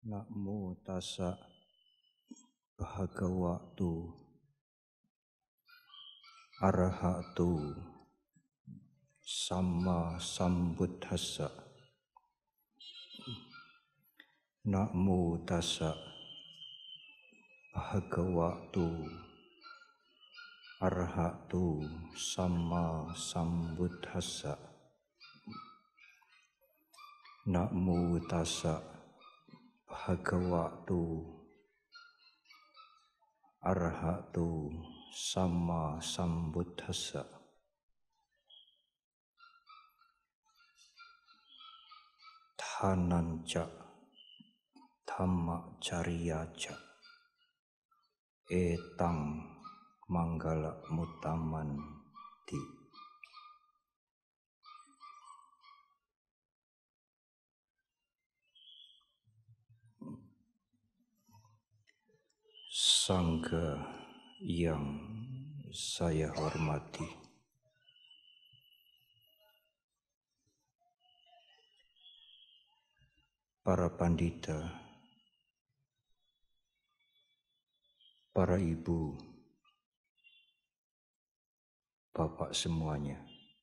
Namo tassa bhagavato arahatu samma sambuddhassa. Namo tassa bhagavato arahatu samma sambuddhassa. Namo tassa bhagavato arahatu samma sambuddhassa. Dhananca dhammacariyaca etang manggala mutamanti. Sangha yang saya hormati, para pandita, para ibu, bapak semuanya,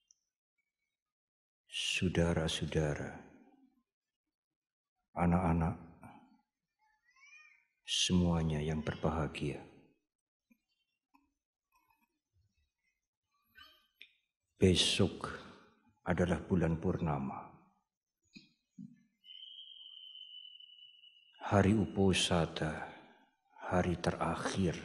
saudara-saudara, anak-anak, semuanya yang berbahagia. Besok adalah bulan purnama, hari Uposatha, hari terakhir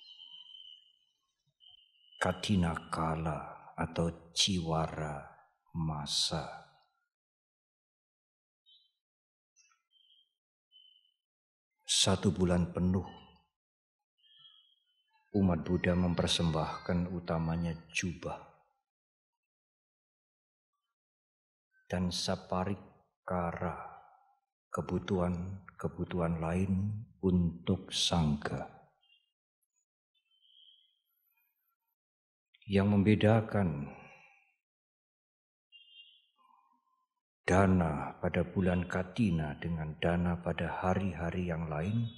Kathina Kala atau Ciwara masa. Satu bulan penuh umat Buddha mempersembahkan utamanya jubah dan saparikara, kebutuhan lain untuk sangha. Yang membedakan dana pada bulan Kathina dengan dana pada hari-hari yang lain,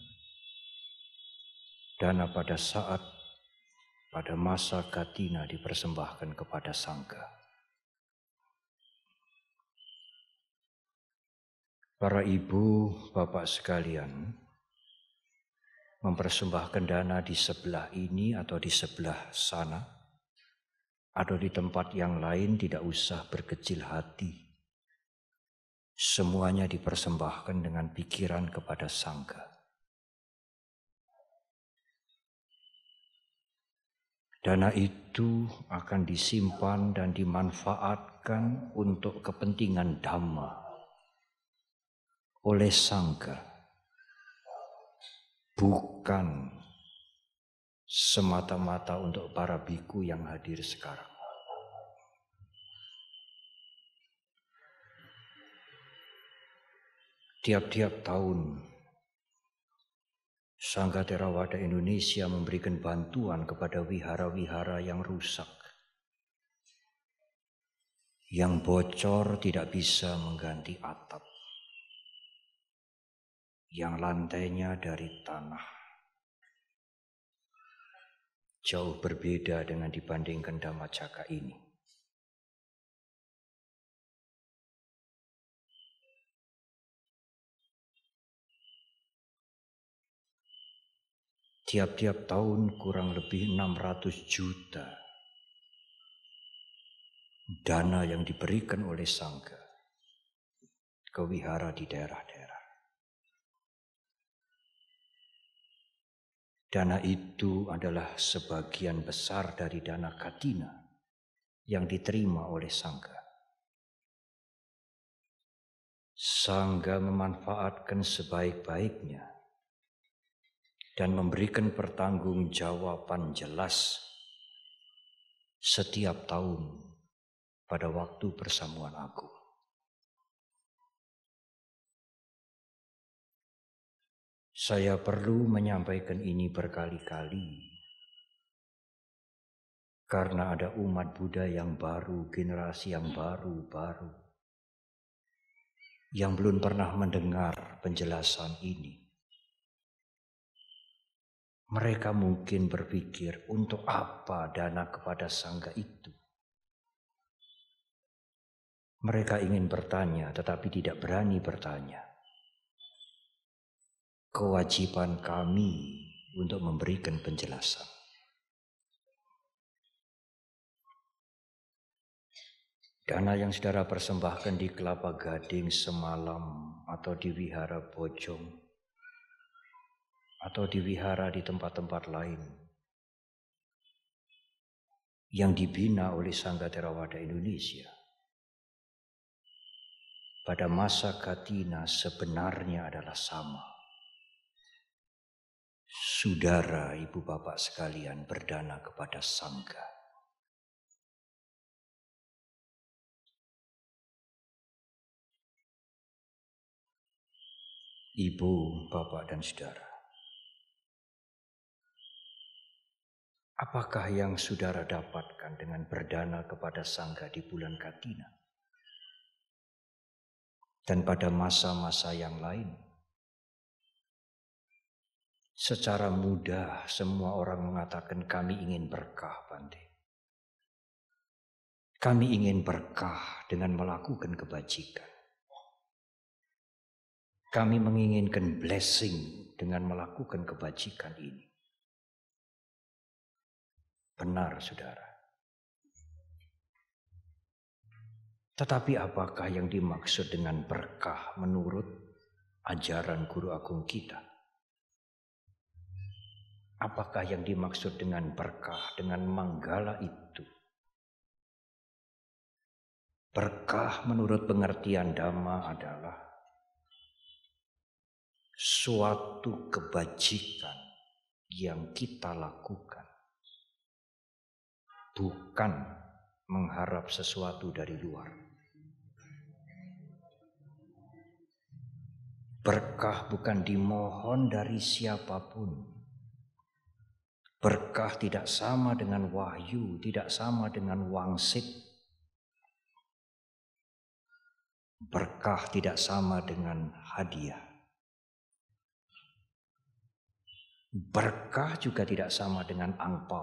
dana pada masa Kathina dipersembahkan kepada sangha. Para ibu, bapak sekalian, mempersembahkan dana di sebelah ini atau di sebelah sana, atau di tempat yang lain, tidak usah berkecil hati. Semuanya dipersembahkan dengan pikiran kepada sangha. Dana itu akan disimpan dan dimanfaatkan untuk kepentingan Dhamma oleh sangha, bukan semata-mata untuk para biku yang hadir sekarang. Tiap-tiap tahun Sangha Theravada Indonesia memberikan bantuan kepada wihara-wihara yang rusak, yang bocor tidak bisa mengganti atap, yang lantainya dari tanah. Jauh berbeda dengan dibandingkan Dhammacakka ini. Tiap-tiap tahun kurang lebih 600 juta dana yang diberikan oleh sangha ke wihara di daerah-daerah. Dana itu adalah sebagian besar dari dana Kathina yang diterima oleh sangha. Sangha memanfaatkan sebaik-baiknya dan memberikan pertanggungjawaban jelas setiap tahun pada waktu persamuan agung. Saya perlu menyampaikan ini berkali-kali karena ada umat Buddha yang baru, generasi yang baru. yang belum pernah mendengar penjelasan ini. Mereka mungkin berpikir, untuk apa dana kepada sangga itu? Mereka ingin bertanya, tetapi tidak berani bertanya. Kewajiban kami untuk memberikan penjelasan. Dana yang saudara persembahkan di Kelapa Gading semalam, atau di Wihara Bojong, atau di wihara di tempat-tempat lain yang dibina oleh Sangga Theravada Indonesia, pada masa Katina sebenarnya adalah sama. Saudara, ibu bapak sekalian berdana kepada Sangga. Ibu, bapak dan saudara, apakah yang saudara dapatkan dengan berdana kepada Sangga di bulan Katina? Dan pada masa-masa yang lain? Secara mudah semua orang mengatakan kami ingin berkah, Bante. Kami ingin berkah dengan melakukan kebajikan. Kami menginginkan blessing dengan melakukan kebajikan ini. Benar, saudara. Tetapi apakah yang dimaksud dengan berkah menurut ajaran Guru Agung kita? Apakah yang dimaksud dengan berkah, dengan manggala itu? Berkah menurut pengertian Dhamma adalah suatu kebajikan yang kita lakukan, bukan mengharap sesuatu dari luar. Berkah bukan dimohon dari siapapun. Berkah tidak sama dengan wahyu, tidak sama dengan wangsit. Berkah tidak sama dengan hadiah. Berkah juga tidak sama dengan angpau.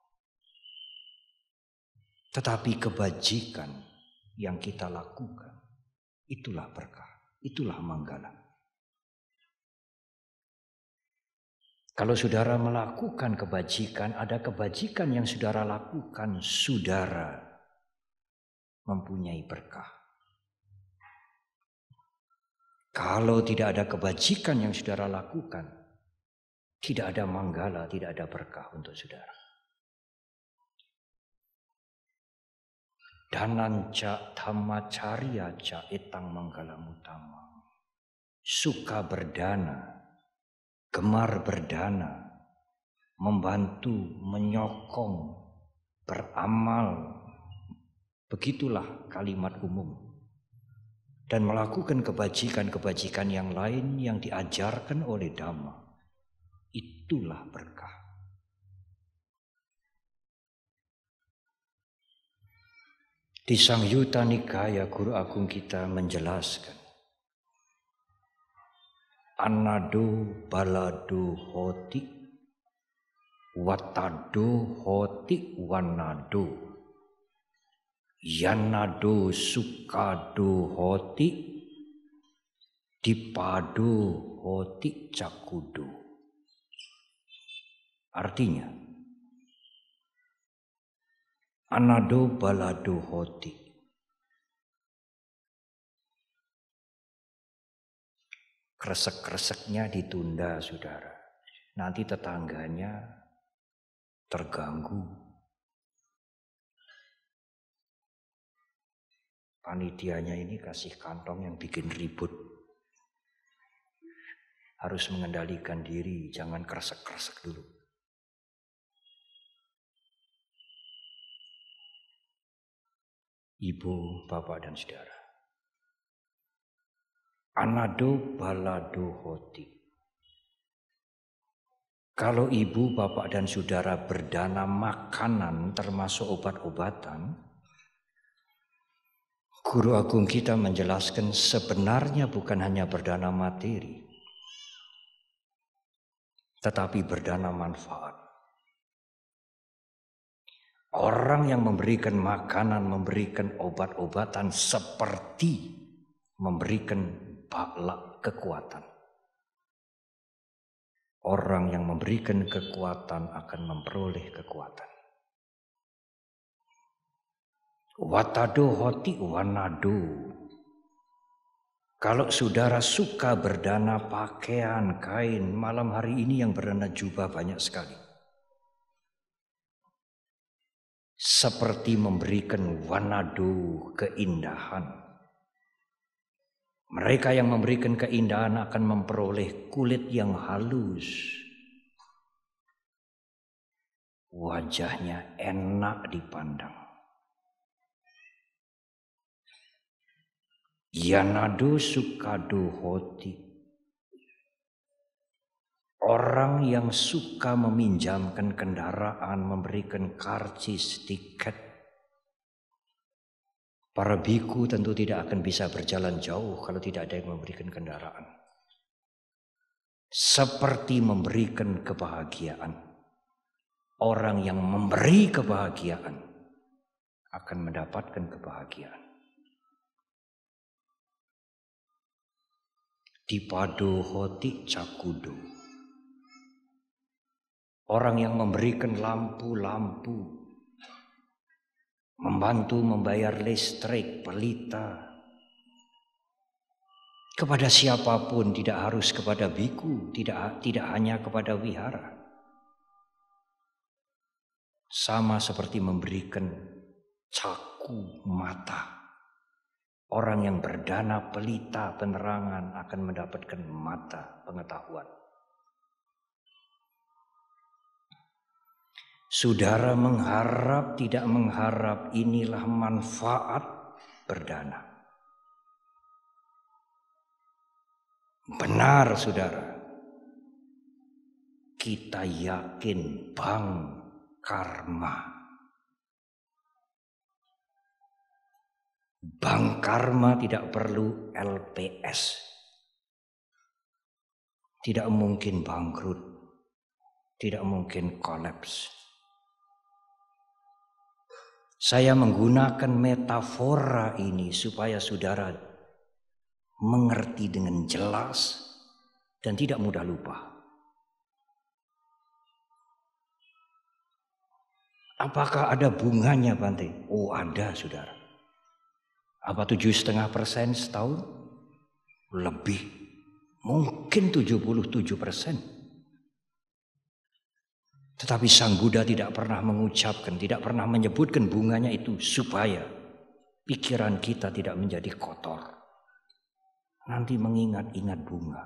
Tetapi kebajikan yang kita lakukan, itulah berkah, itulah manggala. Kalau saudara melakukan kebajikan, ada kebajikan yang saudara lakukan, saudara mempunyai berkah. Kalau tidak ada kebajikan yang saudara lakukan, tidak ada manggala, tidak ada berkah untuk saudara. Dananca dhammacarya ca etang manggala mutama. Suka berdana, gemar berdana, membantu, menyokong, beramal. Begitulah kalimat umum. Dan melakukan kebajikan-kebajikan yang lain yang diajarkan oleh Dhamma. Itulah berkah. Di Sangyutta Nikaya Guru Agung kita menjelaskan, Anado balado hoti, watado hoti wanado, yanado sukado hoti, dipado hoti cakudo. Artinya, anado balado hoti. Kresek-kreseknya ditunda, saudara. Nanti tetangganya terganggu. Panitianya ini kasih kantong yang bikin ribut. Harus mengendalikan diri, jangan kresek-kresek dulu. Ibu, bapak, dan saudara. Anado balado hoti. Kalau ibu, bapak, dan saudara berdana makanan termasuk obat-obatan, Guru agung kita menjelaskan sebenarnya bukan hanya berdana materi, tetapi berdana manfaat. Orang yang memberikan makanan, memberikan obat-obatan seperti memberikan baklak kekuatan. Orang yang memberikan kekuatan akan memperoleh kekuatan. Watado hoti wanado. Kalau saudara suka berdana pakaian, kain, malam hari ini yang berdana jubah banyak sekali. Seperti memberikan wanado, keindahan. Mereka yang memberikan keindahan akan memperoleh kulit yang halus. Wajahnya enak dipandang. Yanado sukado hoti. Orang yang suka meminjamkan kendaraan, memberikan karcis, tiket. Para biku tentu tidak akan bisa berjalan jauh kalau tidak ada yang memberikan kendaraan. Seperti memberikan kebahagiaan. Orang yang memberi kebahagiaan akan mendapatkan kebahagiaan. Dipado hoti cakudo. Orang yang memberikan lampu-lampu, membantu membayar listrik, pelita, kepada siapapun, tidak harus kepada biku, tidak hanya kepada wihara. Sama seperti memberikan caku mata. Orang yang berdana pelita penerangan akan mendapatkan mata pengetahuan. Saudara mengharap, tidak mengharap, inilah manfaat berdana. Benar saudara, kita yakin bank karma. Bank karma tidak perlu LPS. Tidak mungkin bangkrut, tidak mungkin kolaps. Saya menggunakan metafora ini supaya saudara mengerti dengan jelas dan tidak mudah lupa. Apakah ada bunganya, Bante? Oh, ada, saudara. Apa 7,5% setahun? Lebih. Mungkin 77%. Tetapi Sang Buddha tidak pernah mengucapkan, tidak pernah menyebutkan bunganya itu supaya pikiran kita tidak menjadi kotor. Nanti mengingat-ingat bunga.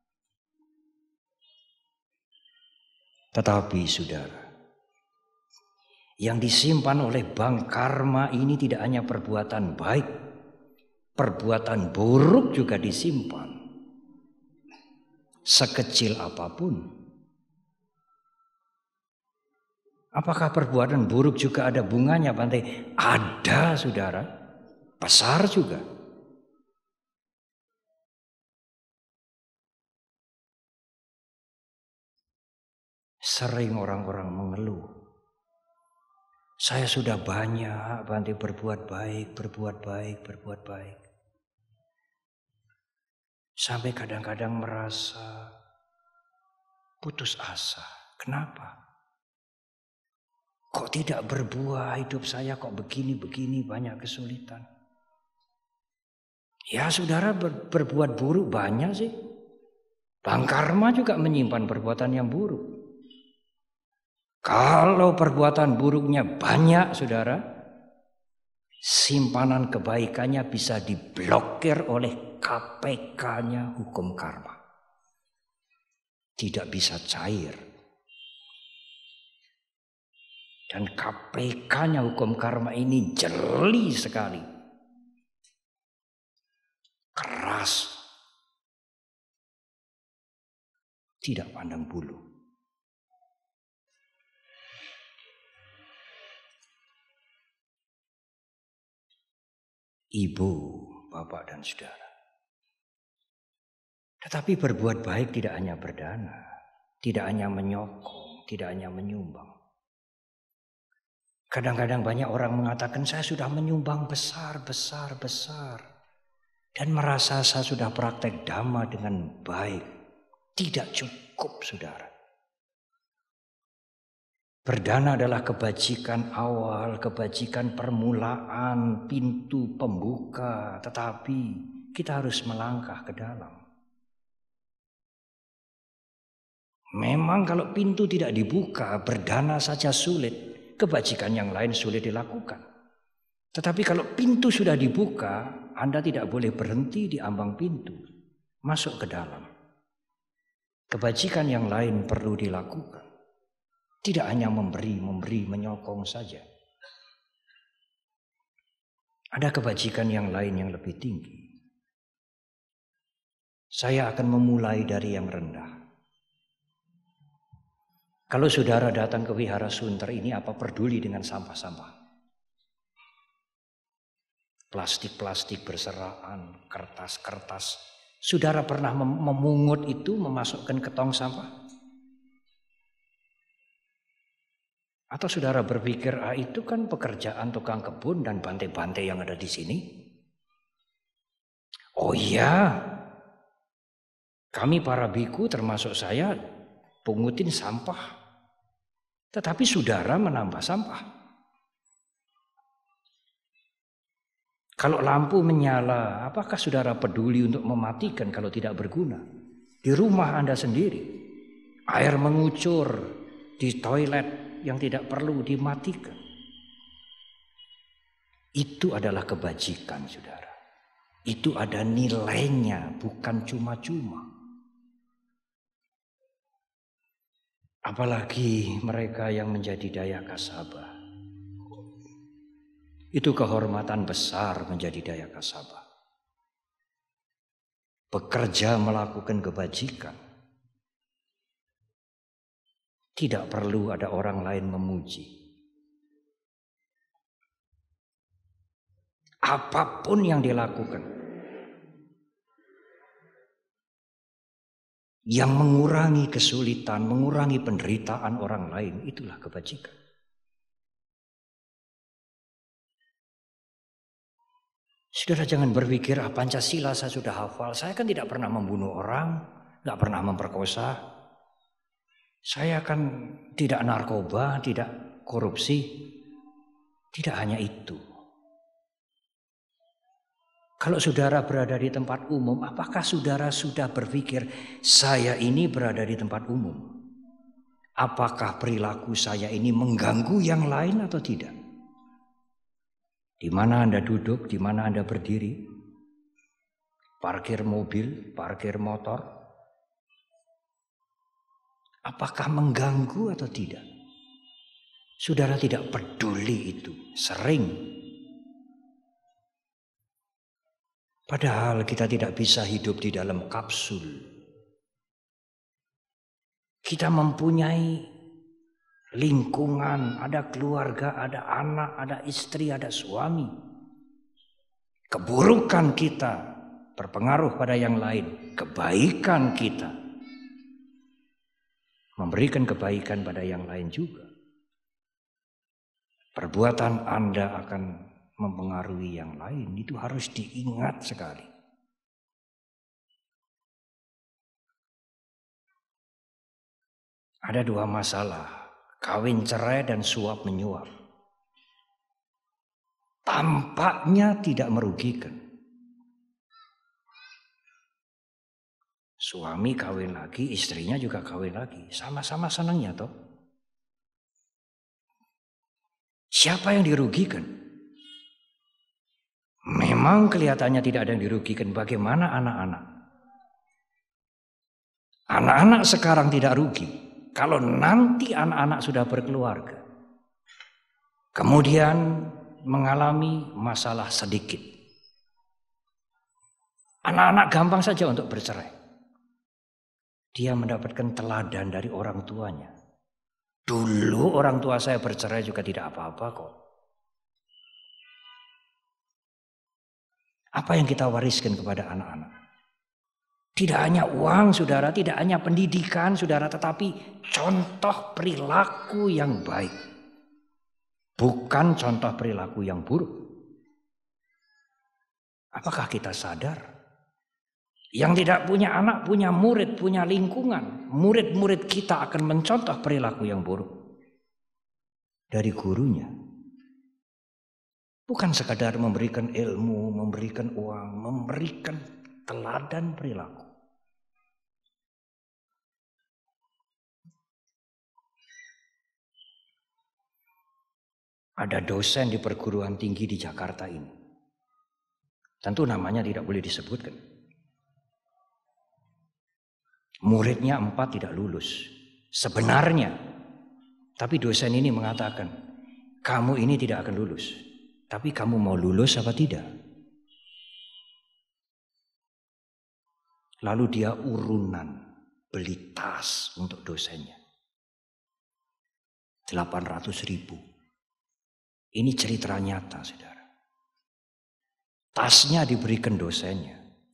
Tetapi saudara, yang disimpan oleh bank karma ini tidak hanya perbuatan baik, perbuatan buruk juga disimpan. Sekecil apapun. Apakah perbuatan buruk juga ada bunganya, Bante? Ada, saudara. Besar juga. Sering orang-orang mengeluh. Saya sudah banyak, Bante, berbuat baik, berbuat baik, berbuat baik. Sampai kadang-kadang merasa putus asa. Kenapa? Kok tidak berbuah hidup saya, kok begini-begini banyak kesulitan. Ya saudara, berbuat buruk banyak sih. Bank karma juga menyimpan perbuatan yang buruk. Kalau perbuatan buruknya banyak saudara, simpanan kebaikannya bisa diblokir oleh KPK-nya hukum karma. Tidak bisa cair. Dan KPK-nya hukum karma ini jeli sekali. Keras. Tidak pandang bulu. ibu, bapak dan saudara. Tetapi berbuat baik tidak hanya berdana, tidak hanya menyokong, tidak hanya menyumbang. Kadang-kadang banyak orang mengatakan saya sudah menyumbang besar. Dan merasa saya sudah praktek dhamma dengan baik. Tidak cukup, saudara. Berdana adalah kebajikan awal, kebajikan permulaan, pintu pembuka. Tetapi kita harus melangkah ke dalam. Memang kalau pintu tidak dibuka, berdana saja sulit. Kebajikan yang lain sulit dilakukan. Tetapi kalau pintu sudah dibuka, Anda tidak boleh berhenti di ambang pintu. Masuk ke dalam. Kebajikan yang lain perlu dilakukan. Tidak hanya memberi, menyokong saja. Ada kebajikan yang lain yang lebih tinggi. Saya akan memulai dari yang rendah. Kalau saudara datang ke Wihara Sunter ini, apa peduli dengan sampah-sampah? Plastik-plastik berserakan, kertas-kertas. Saudara pernah memungut itu, memasukkan ke tong sampah? Atau saudara berpikir, itu kan pekerjaan tukang kebun dan bantai-bantai yang ada di sini? Oh iya, kami para biku termasuk saya pungutin sampah. Tetapi saudara menambah sampah. Kalau lampu menyala, apakah saudara peduli untuk mematikan kalau tidak berguna? Di rumah Anda sendiri, air mengucur di toilet yang tidak perlu dimatikan. Itu adalah kebajikan, saudara. Itu ada nilainya, bukan cuma-cuma. Apalagi mereka yang menjadi daya kasaba. Itu kehormatan besar menjadi daya kasaba. Bekerja melakukan kebajikan. Tidak perlu ada orang lain memuji. Apapun yang dilakukan. Yang mengurangi kesulitan, mengurangi penderitaan orang lain, itulah kebajikan. Saudara jangan berpikir, Pancasila saya sudah hafal, saya kan tidak pernah membunuh orang, tidak pernah memperkosa. Saya kan tidak narkoba, tidak korupsi. Tidak hanya itu. Kalau saudara berada di tempat umum, apakah saudara sudah berpikir, saya ini berada di tempat umum? Apakah perilaku saya ini mengganggu yang lain atau tidak? Di mana Anda duduk, di mana Anda berdiri? Parkir mobil, parkir motor. Apakah mengganggu atau tidak? Saudara tidak peduli itu, sering. Padahal kita tidak bisa hidup di dalam kapsul. Kita mempunyai lingkungan, ada keluarga, ada anak, ada istri, ada suami. Keburukan kita berpengaruh pada yang lain. Kebaikan kita memberikan kebaikan pada yang lain juga. Perbuatan Anda akan mempengaruhi yang lain, itu harus diingat sekali. Ada dua masalah, kawin cerai dan suap menyuap. Tampaknya tidak merugikan. Suami kawin lagi, istrinya juga kawin lagi, sama-sama senangnya toh. Siapa yang dirugikan? Memang kelihatannya tidak ada yang dirugikan. Bagaimana anak-anak? Anak-anak sekarang tidak rugi. Kalau nanti anak-anak sudah berkeluarga, kemudian mengalami masalah sedikit, anak-anak gampang saja untuk bercerai. Dia mendapatkan teladan dari orang tuanya. Dulu orang tua saya bercerai juga tidak apa-apa kok. Apa yang kita wariskan kepada anak-anak? Tidak hanya uang, saudara, tidak hanya pendidikan, saudara, tetapi contoh perilaku yang baik. Bukan contoh perilaku yang buruk. Apakah kita sadar? Yang tidak punya anak, punya murid, punya lingkungan. Murid-murid kita akan mencontoh perilaku yang buruk dari gurunya. Bukan sekadar memberikan ilmu, memberikan uang, memberikan teladan perilaku. Ada dosen di perguruan tinggi di Jakarta ini. Tentu namanya tidak boleh disebutkan. Muridnya 4 tidak lulus. Sebenarnya. Tapi dosen ini mengatakan, kamu ini tidak akan lulus. Tapi kamu mau lulus apa tidak? Lalu dia urunan beli tas untuk dosennya. 800.000. Ini cerita nyata, saudara. Tasnya diberikan dosennya.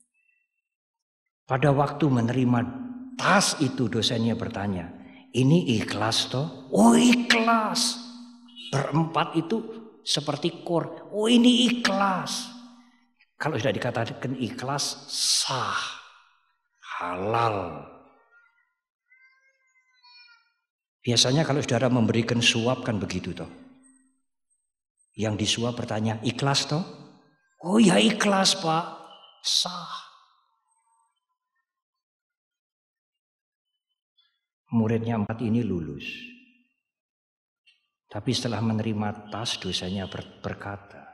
Pada waktu menerima tas itu dosennya bertanya, ini ikhlas toh? Oh ikhlas. Berempat itu seperti kor. Oh ini ikhlas. Kalau sudah dikatakan ikhlas, sah, halal. Biasanya kalau saudara memberikan suap kan begitu toh. Yang disuap bertanya, ikhlas toh? Oh ya ikhlas Pak, sah. Muridnya 4 ini lulus. Tapi setelah menerima tas, dosanya berkata,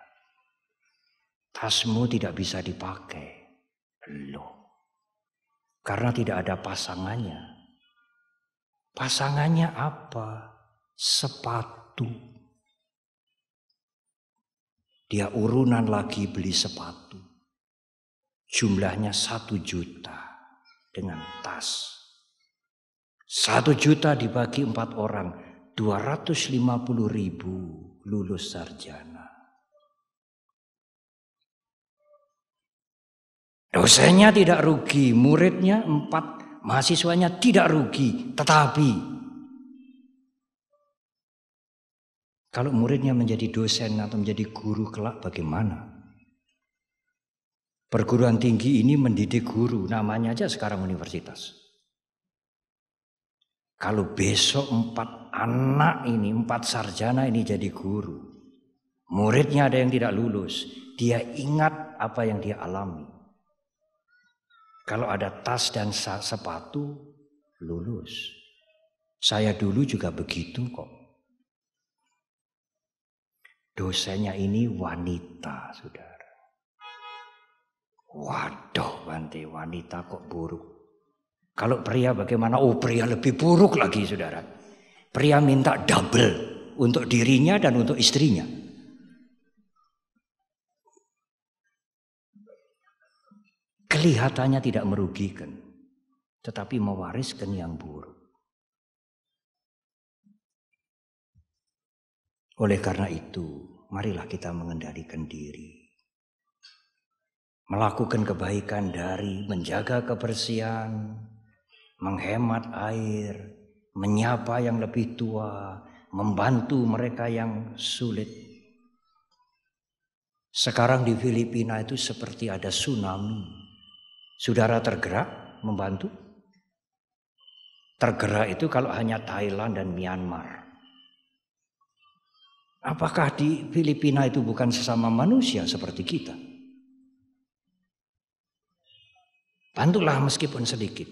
tasmu tidak bisa dipakai. Loh, karena tidak ada pasangannya. Pasangannya apa? Sepatu. Dia urunan lagi beli sepatu. Jumlahnya 1 juta dengan tas. 1 juta dibagi 4 orang. 250.000 lulus sarjana. Dosennya tidak rugi. Muridnya 4. Mahasiswanya tidak rugi. Tetapi kalau muridnya menjadi dosen atau menjadi guru kelak bagaimana? Perguruan tinggi ini mendidik guru, namanya aja sekarang universitas. Kalau besok 4 anak ini, 4 sarjana ini jadi guru. Muridnya ada yang tidak lulus, dia ingat apa yang dia alami. Kalau ada tas dan sepatu, lulus. Saya dulu juga begitu kok. Dosennya ini wanita, saudara. Waduh, Bante, wanita kok buruk. Kalau pria bagaimana? Oh, pria lebih buruk lagi, saudara. Pria minta double untuk dirinya dan untuk istrinya. Kelihatannya tidak merugikan, tetapi mewariskan yang buruk. Oleh karena itu, marilah kita mengendalikan diri. Melakukan kebaikan dari menjaga kebersihan, menghemat air, menyapa yang lebih tua, membantu mereka yang sulit. Sekarang di Filipina itu seperti ada tsunami. Saudara tergerak membantu? Tergerak itu kalau hanya Thailand dan Myanmar. Apakah di Filipina itu bukan sesama manusia seperti kita? Bantulah meskipun sedikit.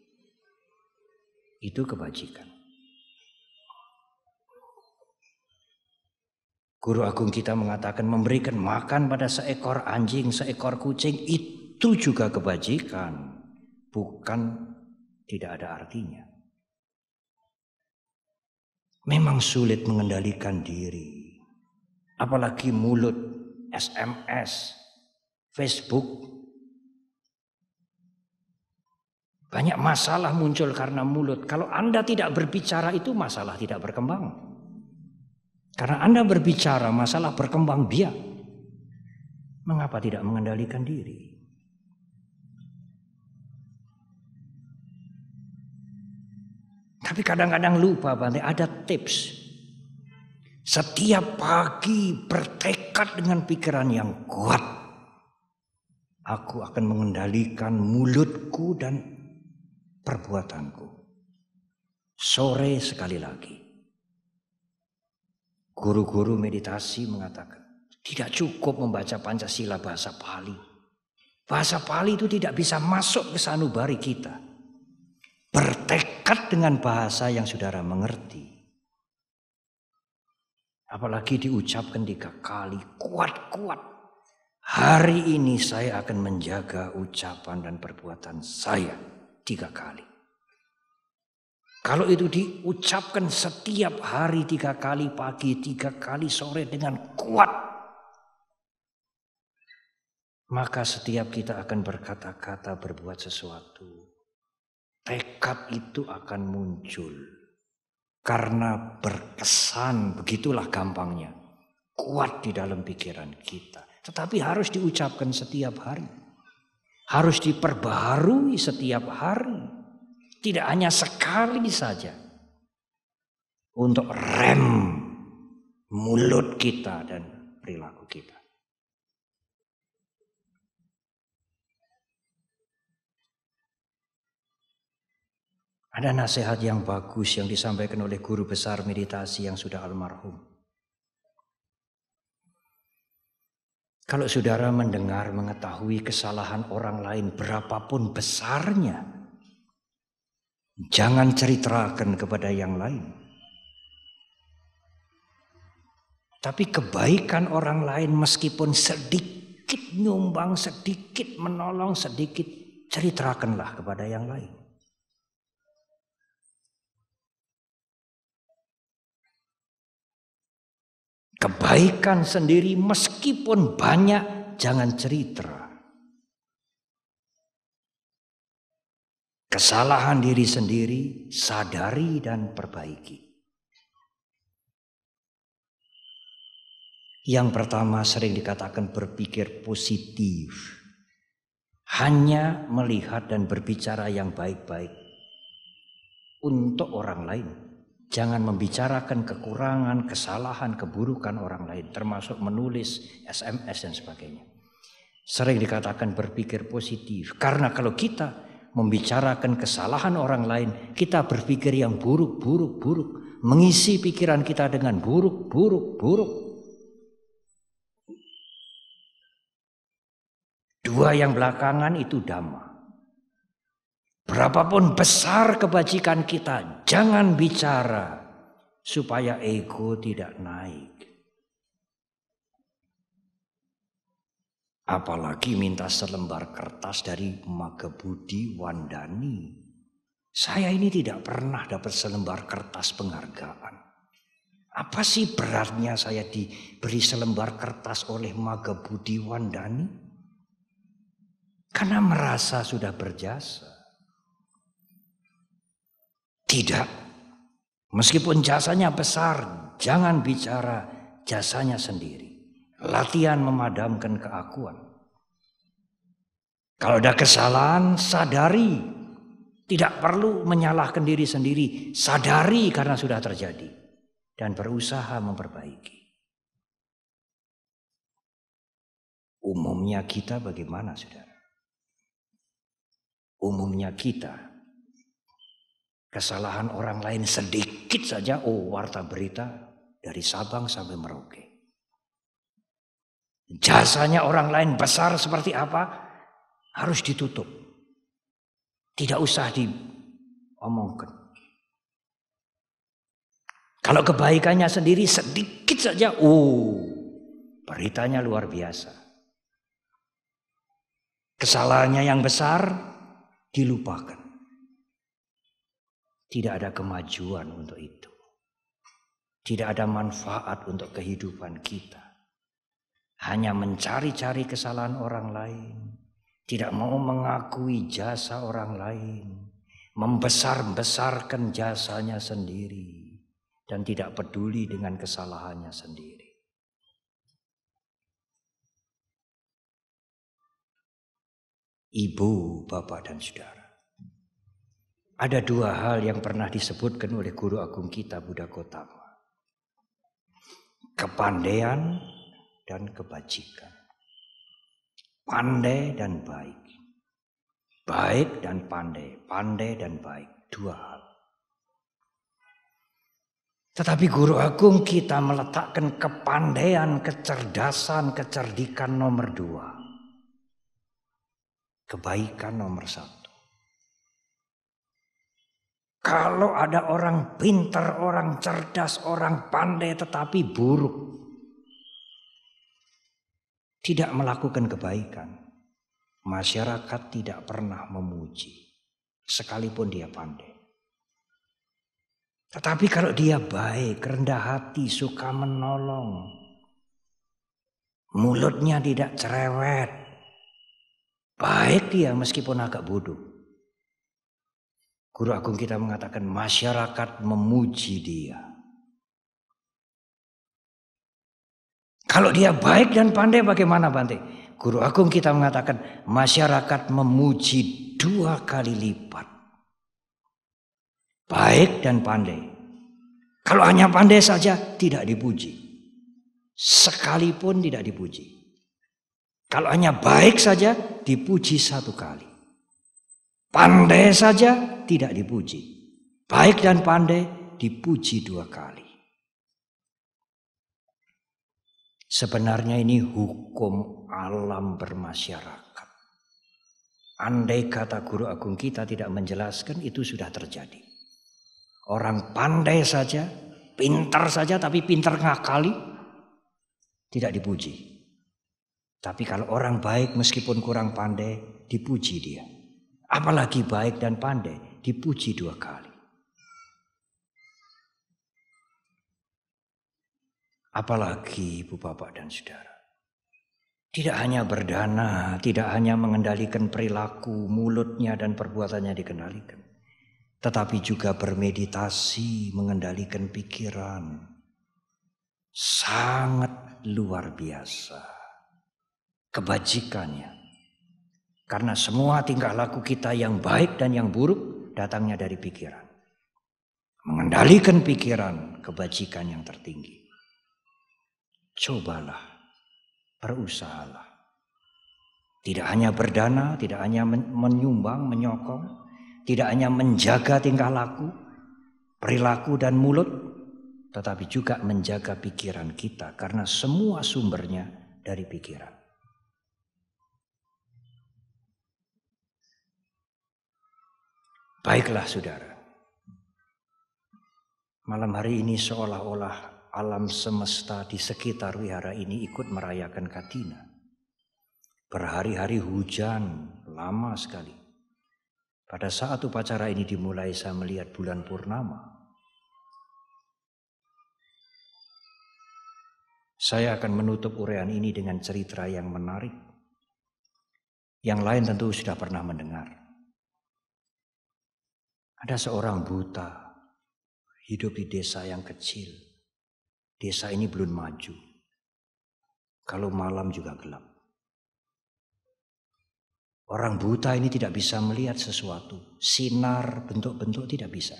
Itu kebajikan. Guru agung kita mengatakan memberikan makan pada seekor anjing, seekor kucing itu juga kebajikan. Bukan tidak ada artinya. Memang sulit mengendalikan diri. Apalagi mulut, SMS, Facebook. Banyak masalah muncul karena mulut. Kalau Anda tidak berbicara itu masalah tidak berkembang. Karena Anda berbicara masalah berkembang biak. Mengapa tidak mengendalikan diri? Tapi kadang-kadang lupa, Bante, ada tips. Setiap pagi bertekad dengan pikiran yang kuat. Aku akan mengendalikan mulutku dan perbuatanku. Sore sekali lagi. Guru-guru meditasi mengatakan, tidak cukup membaca Pancasila bahasa Pali. Bahasa Pali itu tidak bisa masuk ke sanubari kita. Bertekad dengan bahasa yang saudara mengerti. Apalagi diucapkan 3 kali, kuat-kuat. Hari ini saya akan menjaga ucapan dan perbuatan saya 3 kali. Kalau itu diucapkan setiap hari 3 kali pagi, 3 kali sore dengan kuat, maka setiap kita akan berkata-kata, berbuat sesuatu. Tekad itu akan muncul. Karena berkesan, begitulah gampangnya. Kuat di dalam pikiran kita. Tetapi harus diucapkan setiap hari. Harus diperbaharui setiap hari. Tidak hanya sekali saja. Untuk rem mulut kita dan perilaku kita. Ada nasihat yang bagus yang disampaikan oleh guru besar meditasi yang sudah almarhum. Kalau saudara mendengar, mengetahui kesalahan orang lain berapapun besarnya, jangan ceritakan kepada yang lain. Tapi kebaikan orang lain meskipun sedikit nyumbang, sedikit menolong, sedikit, ceritakanlah kepada yang lain. Kebaikan sendiri meskipun banyak, jangan cerita. Kesalahan diri sendiri, sadari dan perbaiki. Yang pertama sering dikatakan berpikir positif. Hanya melihat dan berbicara yang baik-baik untuk orang lain. Jangan membicarakan kekurangan, kesalahan, keburukan orang lain. Termasuk menulis SMS dan sebagainya. Sering dikatakan berpikir positif. Karena kalau kita membicarakan kesalahan orang lain, kita berpikir yang buruk. Mengisi pikiran kita dengan buruk. Dua yang belakangan itu dhamma. Berapapun besar kebajikan kita, jangan bicara supaya ego tidak naik. Apalagi minta selembar kertas dari Magabudi Wandani. Saya ini tidak pernah dapat selembar kertas penghargaan. Apa sih beratnya saya diberi selembar kertas oleh Magabudi Wandani? Karena merasa sudah berjasa. Tidak, meskipun jasanya besar, jangan bicara jasanya sendiri. Latihan memadamkan keakuan. Kalau ada kesalahan, sadari. Tidak perlu menyalahkan diri sendiri, sadari karena sudah terjadi. Dan berusaha memperbaiki. Umumnya kita bagaimana, saudara? Umumnya kita. Kesalahan orang lain sedikit saja, warta berita dari Sabang sampai Merauke. Jasanya orang lain besar seperti apa, harus ditutup. Tidak usah diomongkan. Kalau kebaikannya sendiri sedikit saja, beritanya luar biasa. Kesalahannya yang besar, dilupakan. Tidak ada kemajuan untuk itu. Tidak ada manfaat untuk kehidupan kita. Hanya mencari-cari kesalahan orang lain. Tidak mau mengakui jasa orang lain. Membesar-besarkan jasanya sendiri. Dan tidak peduli dengan kesalahannya sendiri. Ibu, bapak, dan saudara. Ada dua hal yang pernah disebutkan oleh guru agung kita Buddha Gautama. Kepandaian dan kebajikan. Pandai dan baik. Baik dan pandai. Pandai dan baik. Dua hal. Tetapi guru agung kita meletakkan kepandaian, kecerdasan, kecerdikan nomor 2. Kebaikan nomor 1. Kalau ada orang pintar, orang cerdas, orang pandai tetapi buruk, tidak melakukan kebaikan, masyarakat tidak pernah memuji, sekalipun dia pandai. Tetapi kalau dia baik, rendah hati, suka menolong, mulutnya tidak cerewet, baik dia meskipun agak bodoh. Guru agung kita mengatakan masyarakat memuji dia. Kalau dia baik dan pandai bagaimana Bante? Guru agung kita mengatakan masyarakat memuji 2 kali lipat. Baik dan pandai. Kalau hanya pandai saja tidak dipuji. Sekalipun tidak dipuji. Kalau hanya baik saja dipuji 1 kali. Pandai saja tidak dipuji. Baik dan pandai dipuji 2 kali. Sebenarnya ini hukum alam bermasyarakat. Andai kata guru agung kita tidak menjelaskan, itu sudah terjadi. Orang pandai saja, pintar saja, tapi pintar ngakali, tidak dipuji. Tapi kalau orang baik meskipun kurang pandai, dipuji dia. Apalagi baik dan pandai, dipuji 2 kali. Apalagi ibu bapak dan saudara. Tidak hanya berdana, tidak hanya mengendalikan perilaku, mulutnya dan perbuatannya dikendalikan. Tetapi juga bermeditasi, mengendalikan pikiran. Sangat luar biasa kebajikannya. Karena semua tingkah laku kita yang baik dan yang buruk datangnya dari pikiran. Mengendalikan pikiran, kebajikan yang tertinggi. Cobalah, berusahalah. Tidak hanya berdana, tidak hanya menyumbang, menyokong, tidak hanya menjaga tingkah laku, perilaku dan mulut, tetapi juga menjaga pikiran kita karena semua sumbernya dari pikiran. Baiklah saudara, malam hari ini seolah-olah alam semesta di sekitar wihara ini ikut merayakan Katina. Berhari-hari hujan, lama sekali. Pada saat upacara ini dimulai saya melihat bulan purnama. Saya akan menutup uraian ini dengan cerita yang menarik. Yang lain tentu sudah pernah mendengar. Ada seorang buta hidup di desa yang kecil. Desa ini belum maju. Kalau malam juga gelap. Orang buta ini tidak bisa melihat sesuatu. Sinar, bentuk-bentuk tidak bisa.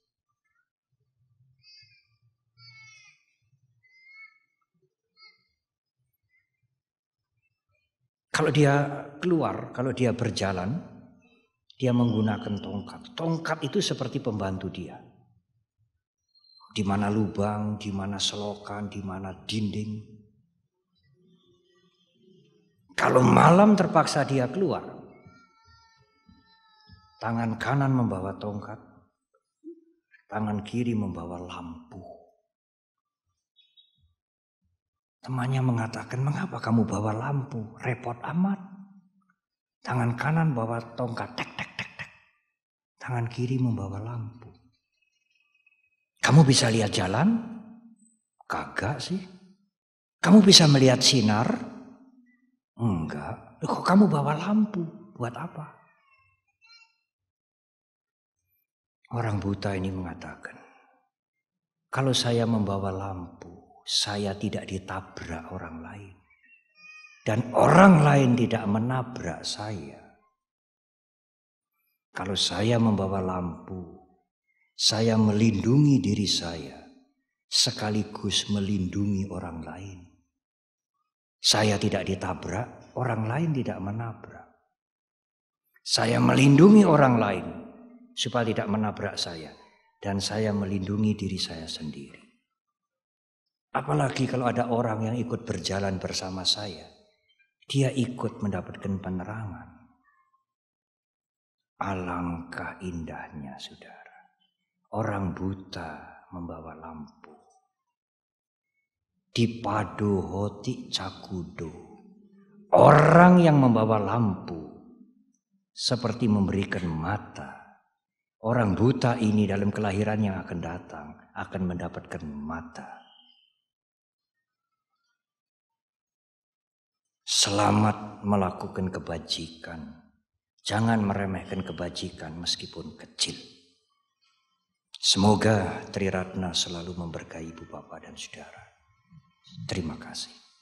Kalau dia keluar, kalau dia berjalan, dia menggunakan tongkat. Tongkat itu seperti pembantu dia. Di mana lubang, di mana selokan, di mana dinding. Kalau malam terpaksa dia keluar. Tangan kanan membawa tongkat. Tangan kiri membawa lampu. Temannya mengatakan, mengapa kamu bawa lampu? Repot amat. Tangan kanan bawa tongkat. Tek, tek, tek, tek. Tangan kiri membawa lampu. Kamu bisa lihat jalan? Kagak sih. Kamu bisa melihat sinar? Enggak. Kok kamu bawa lampu? Buat apa? Orang buta ini mengatakan, kalau saya membawa lampu, saya tidak ditabrak orang lain. Dan orang lain tidak menabrak saya. Kalau saya membawa lampu, saya melindungi diri saya sekaligus melindungi orang lain. Saya tidak ditabrak, orang lain tidak menabrak. Saya melindungi orang lain supaya tidak menabrak saya. Dan saya melindungi diri saya sendiri. Apalagi kalau ada orang yang ikut berjalan bersama saya. Dia ikut mendapatkan penerangan. Alangkah indahnya saudara. Orang buta membawa lampu. Dipadu hoti cakudo. Orang yang membawa lampu seperti memberikan mata. Orang buta ini dalam kelahiran yang akan datang akan mendapatkan mata. Selamat melakukan kebajikan. Jangan meremehkan kebajikan meskipun kecil. Semoga Tri Ratna selalu memberkahi Ibu Bapak dan Saudara. Terima kasih.